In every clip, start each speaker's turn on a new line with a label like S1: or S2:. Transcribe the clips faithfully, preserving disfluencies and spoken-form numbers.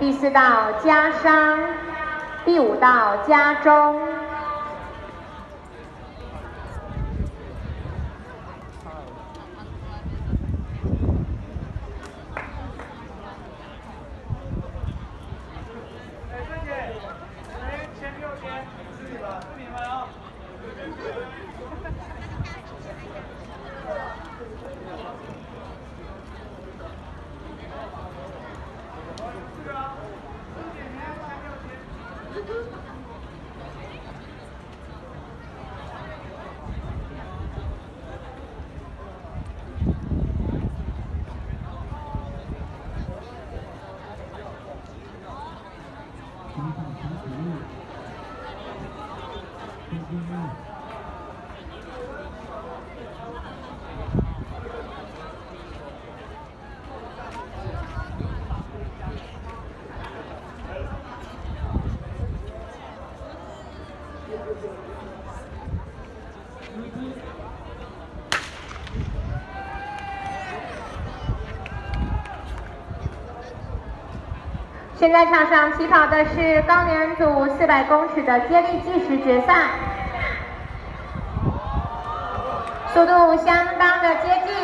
S1: 第四道加商，第五道加中。 现在场上起跑的是高年组四百公尺的接力计时决赛，速度相当的接近。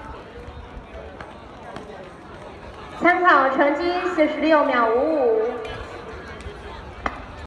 S1: 参考成绩四十六秒五五。